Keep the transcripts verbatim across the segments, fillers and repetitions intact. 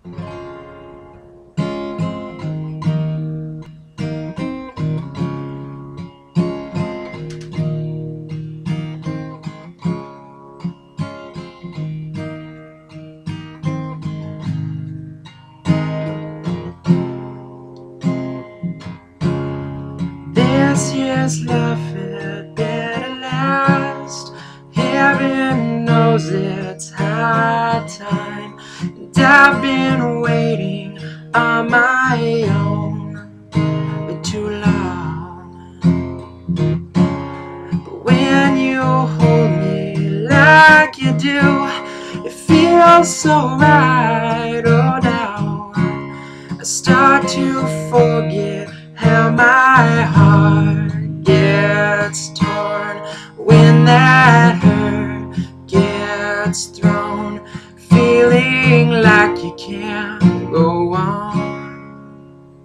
This year's love had better last. Heaven knows it's high time, and I've been waiting on my own for too long. But when you hold me like you do, it feels so right. Oh, now I start to forget how my heart gets torn when that hurt gets thrown, feeling like you can't go on,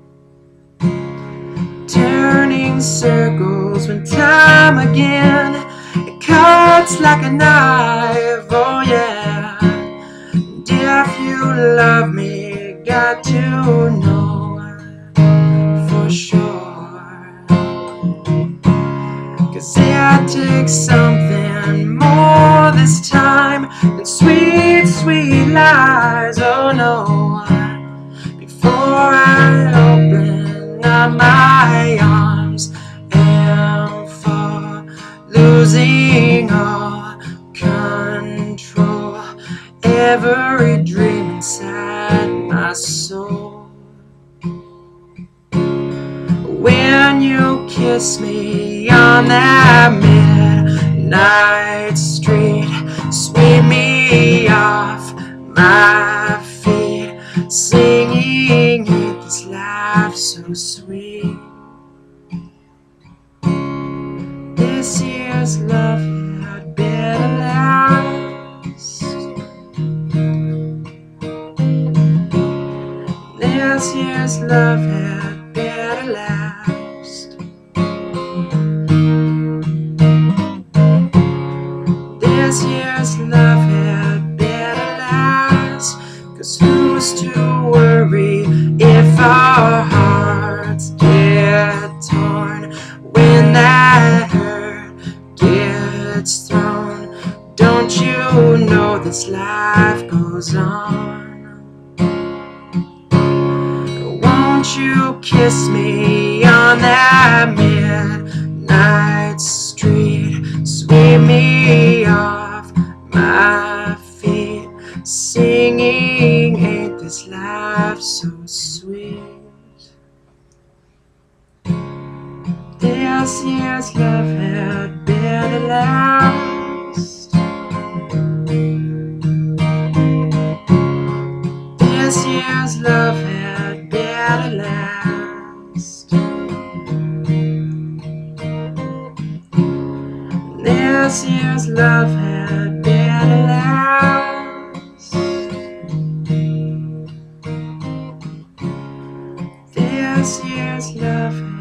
turning circles when time again it cuts like a knife. Oh yeah, and if you love me, got to know for sure, 'cause it takes something more this time than sweet, sweet lies. Oh no, before I open up my arms and fall, losing all control, every dream inside my soul. When you kiss me on that midnight street, sweep me off my feet, singing, ain't this life so sweet? This year's love had better last. This year's love had better last. This year's love had better last. 'Cause who's to worry if our hearts get torn when that hurt gets thrown? Don't you know this life goes on? Won't you kiss me on that midnight street, sweep me off my feet, singing, ain't this life so sweet? This year's love had better last. This year's love had better last. This year's love had better last. This year's love